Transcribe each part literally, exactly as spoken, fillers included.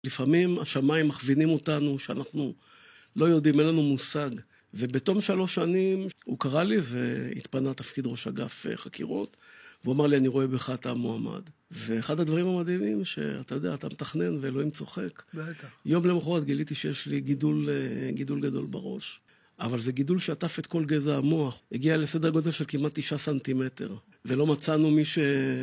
לפעמים השמיים מכווינים אותנו שאנחנו לא יודעים, אין לנו מושג. ובתום שלוש שנים הוא קרא לי והתפנה תפקיד ראש אגף חקירות, והוא אמר לי, אני רואה בך אתה המועמד. ואחד הדברים המדהימים שאתה יודע, אתה מתכנן ואלוהים צוחק. בטח. יום למחרת גיליתי שיש לי גידול, גידול גדול בראש. אבל זה גידול שעטף את כל גזע המוח. הגיע לסדר גודל של כמעט תשעה סנטימטר. ולא מצאנו מי ש...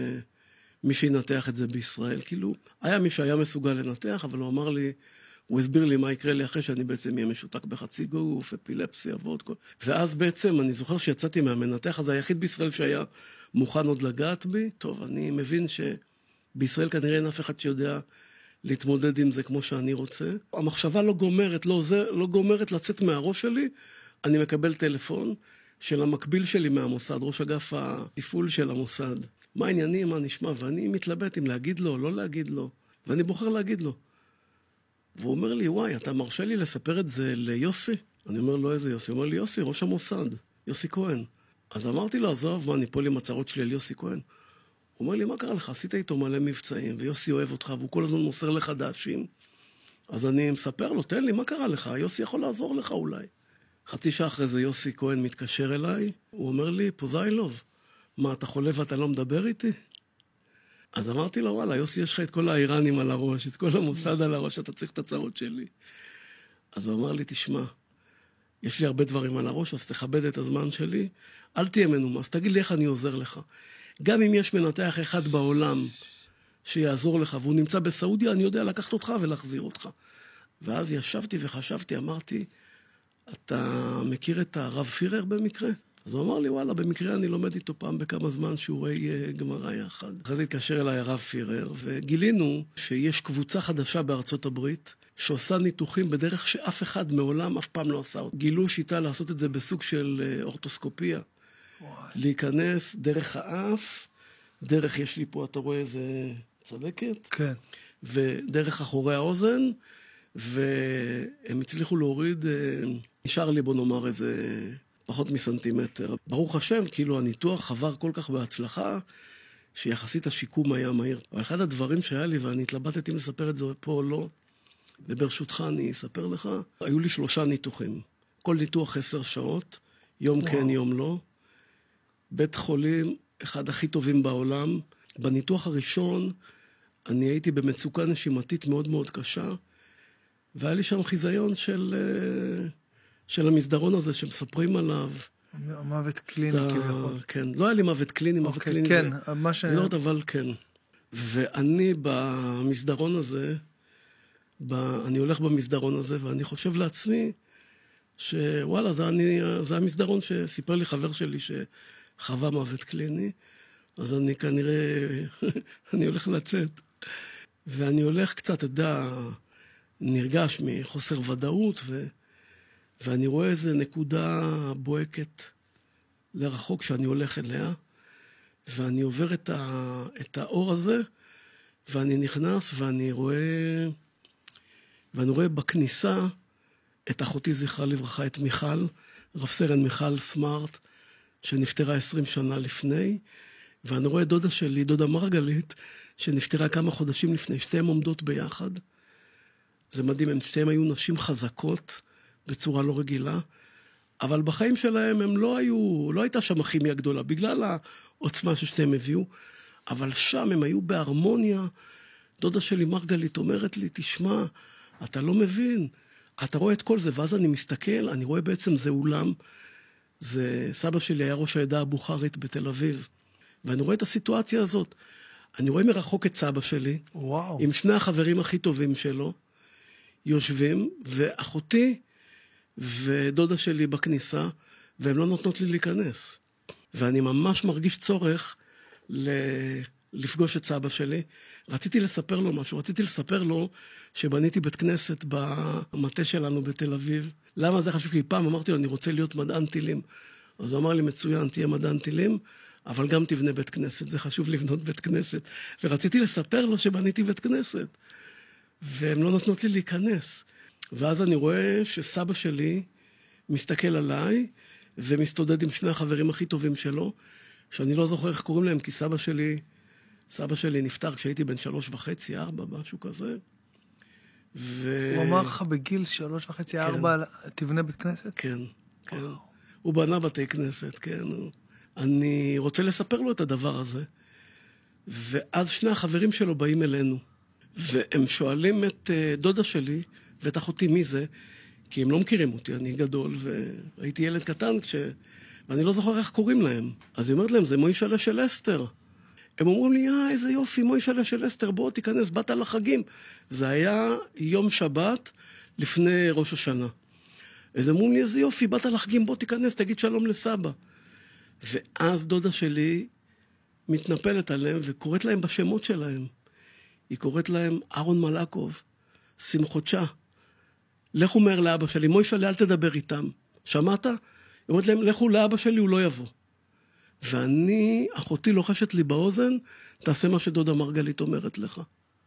מי שינתח את זה בישראל. כאילו, היה מי שהיה מסוגל לנתח, אבל הוא אמר לי, הוא הסביר לי מה יקרה לי אחרי שאני בעצם אהיה משותק בחצי גוף, אפילפסיה ועוד כל... ואז בעצם אני זוכר שיצאתי מהמנתח, אז היחיד בישראל שהיה מוכן עוד לגעת בי. טוב, אני מבין שבישראל כנראה אין אף אחד שיודע להתמודד עם זה כמו שאני רוצה. המחשבה לא גומרת, לא, זה, לא גומרת לצאת מהראש שלי. אני מקבל טלפון של המקביל שלי מהמוסד, ראש אגף התפעול של המוסד. מה העניינים, מה נשמע? ואני מתלבט אם להגיד לו או לא להגיד לו. ואני בוחר להגיד לו. והוא אומר לי, וואי, אתה מרשה לי לספר את זה ליוסי? אני אומר לו, איזה יוסי? הוא אומר לי, יוסי, ראש המוסד, יוסי כהן. אז אמרתי לו, עזוב, מה, אני פה לי מצרות שלי על יוסי כהן. הוא אומר לי, מה קרה לך? עשית איתו מלא מבצעים, ויוסי אוהב אותך, והוא כל הזמן מוסר לך דשים. אז אני מספר לו, תן לי, מה קרה לך? יוסי יכול לעזור לך אולי. חצי שעה אחרי זה יוסי כהן מתקשר אליי, הוא אומר לי, פוזיילוב, מה, אתה חולה ואתה לא מדבר איתי? אז אמרתי לו, וואלה, יוסי, יש לך את כל האיראנים על הראש, את כל המוסד על הראש, אתה צריך את הצרות שלי. אז הוא אמר לי, תשמע, יש לי הרבה דברים על הראש, אז תכבד את הזמן שלי, אל תהיה מנומס, תגיד לי איך אני עוזר לך. גם אם יש מנתח אחד בעולם שיעזור לך, והוא נמצא בסעודיה, אני יודע לקחת אותך ולהחזיר אותך. ואז ישבתי וחשבתי, אמרתי, אתה מכיר את הרב פירר במקרה? אז הוא אמר לי, וואלה, במקרה אני לומד איתו פעם בכמה זמן שיעורי גמרא יחד. אחרי זה התקשר אליי הרב פירר, וגילינו שיש קבוצה חדשה בארצות הברית, שעושה ניתוחים בדרך שאף אחד מעולם אף פעם לא עשה. גילו שיטה לעשות את זה בסוג של אורטוסקופיה. וואי. להיכנס דרך האף, דרך, יש לי פה, אתה רואה איזה צלקת? כן. ודרך אחורי האוזן, והם הצליחו להוריד, נשאר לי בוא נאמר איזה... פחות מסנטימטר. ברוך השם, כאילו הניתוח עבר כל כך בהצלחה, שיחסית השיקום היה מהיר. אבל אחד הדברים שהיה לי, ואני התלבטתי אם לספר את זה פה או לא, וברשותך אני אספר לך, היו לי שלושה ניתוחים. כל ניתוח עשר שעות, יום וואו. כן, יום לא. בית חולים, אחד הכי טובים בעולם. בניתוח הראשון, אני הייתי במצוקה נשימתית מאוד מאוד קשה, והיה לי שם חיזיון של... של המסדרון הזה שמספרים עליו. מוות קליני כביכול. כן, לא היה לי מוות קליני, מוות קליני כן, זה... מה ש... לא, אבל כן. ואני במסדרון הזה, אני הולך במסדרון הזה, ואני חושב לעצמי, שוואלה, זה, אני, זה המסדרון שסיפר לי חבר שלי שחווה מוות קליני, אז אני כנראה, אני הולך לצאת. ואני הולך קצת, אתה יודע, נרגש מחוסר ודאות, ו... ואני רואה איזו נקודה בוהקת לרחוק שאני הולך אליה, ואני עובר את, ה... את האור הזה, ואני נכנס ואני רואה, ואני רואה בכניסה את אחותי זכרה לברכה, את מיכל, רב סרן מיכל סמארט, שנפטרה עשרים שנה לפני, ואני רואה דודה שלי, דודה מרגלית, שנפטרה כמה חודשים לפני, שתיהן עומדות ביחד. זה מדהים, הם שתיהן היו נשים חזקות, בצורה לא רגילה, אבל בחיים שלהם הם לא היו, לא הייתה שם הכימיה גדולה, בגלל העוצמה ששתיהם הביאו, אבל שם הם היו בהרמוניה. דודה שלי מרגלית אומרת לי, תשמע, אתה לא מבין, אתה רואה את כל זה, ואז אני מסתכל, אני רואה בעצם זה אולם, זה, סבא שלי היה ראש העדה הבוכרית בתל אביב, ואני רואה את הסיטואציה הזאת, אני רואה מרחוק את סבא שלי, וואו. עם שני החברים הכי טובים שלו, יושבים, ואחותי, ודודה שלי בכניסה, והן לא נותנות לי להיכנס. ואני ממש מרגיש צורך ל- לפגוש את סבא שלי. רציתי לספר לו משהו, רציתי לספר לו שבניתי בית כנסת במטה שלנו בתל אביב. למה זה חשוב? כי פעם אמרתי לו, אני רוצה להיות מדען טילים. אז הוא אמר לי, מצוין, תהיה מדען טילים, אבל גם תבנה בית כנסת, זה חשוב לבנות בית כנסת. ורציתי לספר לו שבניתי בית כנסת. והן לא נותנות לי להיכנס. ואז אני רואה שסבא שלי מסתכל עליי, ומסתודד עם שני החברים הכי טובים שלו, שאני לא זוכר איך קוראים להם, כי סבא שלי, סבא שלי נפטר כשהייתי בן שלוש וחצי, ארבע, משהו כזה. ו... הוא אמר לך בגיל שלוש וחצי, ארבע, תבנה בית כנסת? כן, כן. הוא בנה בתי כנסת, כן. אני רוצה לספר לו את הדבר הזה. ואז שני החברים שלו באים אלינו, והם שואלים את דודה שלי ואת אחותי מי זה, כי הם לא מכירים אותי, אני גדול, והייתי ילד קטן, כש... ואני לא זוכר איך קוראים להם. אז היא אומרת להם, זה מוישלה של אסתר. הם אומרים לי, אה, איזה יופי, מוישלה של אסתר, בוא תיכנס, באת לחגים. זה היה יום שבת לפני ראש השנה. אז אמרו לי, איזה יופי, באת לחגים, בוא תיכנס, תגיד שלום לסבא. ואז דודה שלי מתנפלת עליהם וקוראת להם בשמות שלהם. היא קוראת להם אהרון מלאקוב, שמחותשה. לכו מהר לאבא שלי, מוישלה, אל תדבר איתם. שמעת? היא אומרת להם, לכו לאבא שלי, הוא לא יבוא. ואני, אחותי לוחשת לי באוזן, תעשה מה שדודה מרגלית אומרת לך.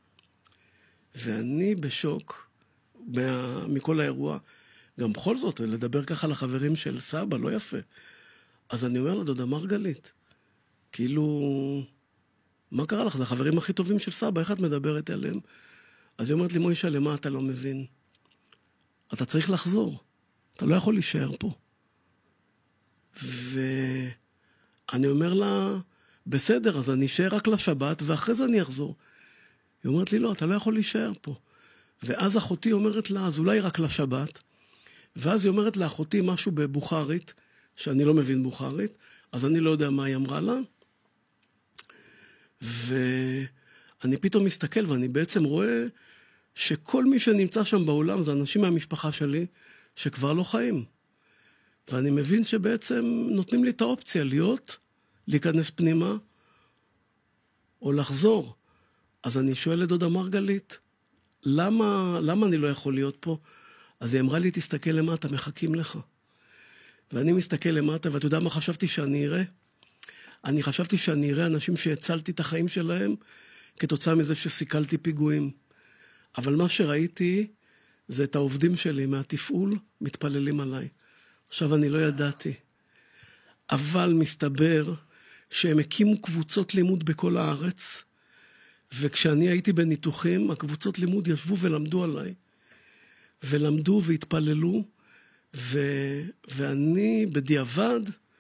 ואני בשוק מה, מכל האירוע. גם בכל זאת, לדבר ככה לחברים של סבא, לא יפה. אז אני אומר לדודה מרגלית, כאילו, מה קרה לך? זה החברים הכי טובים של סבא, איך את מדברת עליהם? אז היא אומרת לי, מוישלה, מה אתה לא מבין? אתה צריך לחזור. אתה לא יכול להישאר פה. ואני אומר לה, בסדר, אז אני אשאר רק לשבת, ואחרי זה אני אחזור. היא אומרת לי, לא, אתה לא יכול להישאר פה. ואז אחותי אומרת לה, אז אולי רק לשבת. ואז היא אומרת לאחותי משהו בבוכרית, שאני לא מבין בוכרית, אז אני לא יודע מה היא אמרה לה. ואני פתאום מסתכל, ואני בעצם רואה שכל מי שנמצא שם בעולם, זה אנשים מהמשפחה שלי, שכבר לא חיים. ואני מבין שבעצם נותנים לי את האופציה להיות, להיכנס פנימה, או לחזור. אז אני שואל לדודה מרגלית, למה, למה אני לא יכול להיות פה? אז היא אמרה לי, תסתכל למטה, מחכים לך. ואני מסתכל למטה, ואתה יודע מה חשבתי שאני אראה? אני חשבתי שאני אראה אנשים שהצלתי את החיים שלהם, כתוצאה מזה שסיכלתי פיגועים. אבל מה שראיתי, זה את העובדים שלי מהתפעול, מתפללים עליי. עכשיו אני לא ידעתי. אבל מסתבר שהם הקימו קבוצות לימוד בכל הארץ, וכשאני הייתי בניתוחים, הקבוצות לימוד ישבו ולמדו עליי. ולמדו והתפללו, ו... ואני בדיעבד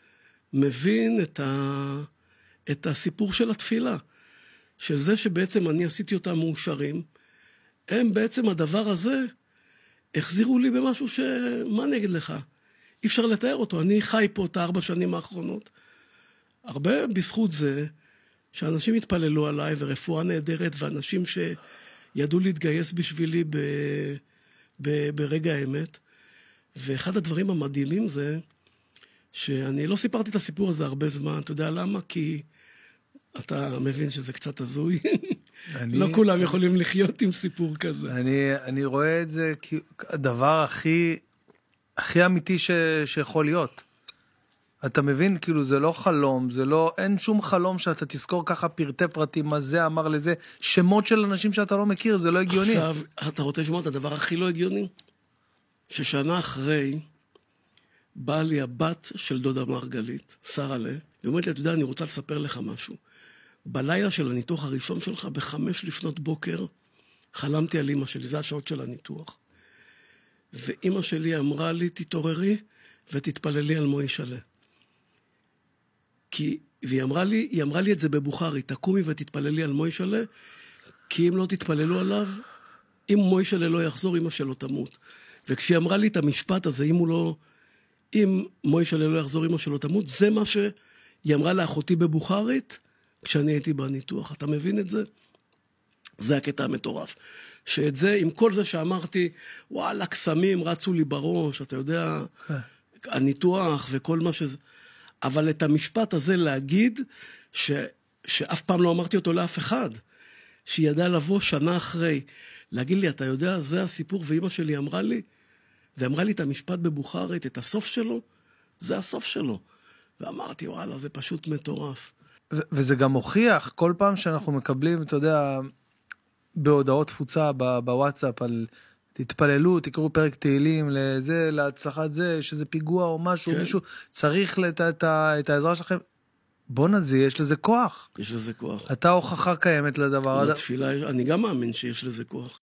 מבין את, ה... את הסיפור של התפילה. של זה שבעצם אני עשיתי אותם מאושרים, הם בעצם הדבר הזה החזירו לי במשהו ש... מה אני אגיד לך? אי אפשר לתאר אותו. אני חי פה את הארבע שנים האחרונות. הרבה בזכות זה שאנשים התפללו עליי, ורפואה נהדרת, ואנשים שידעו להתגייס בשבילי ב... ב... ברגע האמת. ואחד הדברים המדהימים זה שאני לא סיפרתי את הסיפור הזה הרבה זמן. אתה יודע למה? כי אתה מבין שזה קצת הזוי. אני... לא כולם יכולים לחיות עם סיפור כזה. אני, אני רואה את זה כדבר הכי, הכי אמיתי ש, שיכול להיות. אתה מבין, כאילו זה לא חלום, זה לא, אין שום חלום שאתה תזכור ככה פרטי פרטים, מה זה אמר לזה, שמות של אנשים שאתה לא מכיר, זה לא הגיוני. עכשיו, אתה רוצה לשמוע את הדבר הכי לא הגיוני? ששנה אחרי, באה לי הבת של דודה מרגלית, שרה לה, היא אומרת לי, אתה יודע, אני רוצה לספר לך משהו. בלילה של הניתוח הראשון שלך, בחמש לפנות בוקר, חלמתי על אמא שלי, זה השעות של הניתוח. ואמא שלי אמרה לי, תתעוררי ותתפללי על מוישלה. כי, והיא אמרה לי, היא אמרה לי את זה בבוכרית, תקומי ותתפללי על מוישלה, כי אם לא תתפללו עליו, אם מוישלה לא יחזור, אמא שלו תמות. וכשהיא אמרה לי את המשפט הזה, אם הוא לא, אם מוישלה לא יחזור, אמא שלו תמות, זה מה שהיא אמרה לאחותי בבוכרית, כשאני הייתי בניתוח. אתה מבין את זה? זה הקטע המטורף. שאת זה, עם כל זה שאמרתי, וואלה, קסמים רצו לי בראש, אתה יודע, הניתוח וכל מה שזה, אבל את המשפט הזה להגיד, ש, שאף פעם לא אמרתי אותו לאף אחד, שהיא ידעה לבוא שנה אחרי, להגיד לי, אתה יודע, זה הסיפור, ואמא שלי אמרה לי, ואמרה לי את המשפט בבוכרית, את הסוף שלו, זה הסוף שלו. ואמרתי, וואלה, זה פשוט מטורף. ו- וזה גם מוכיח, כל פעם שאנחנו מקבלים, אתה יודע, בהודעות תפוצה בוואטסאפ, על תתפללו, תקראו פרק תהילים, לזה, להצלחת זה, שזה פיגוע או משהו, כן. מישהו צריך לת- את, את העזרה שלכם. בוא נזי, יש לזה כוח. יש לזה כוח. אתה הוכחה קיימת לדבר. לתפילה, אני גם מאמין שיש לזה כוח.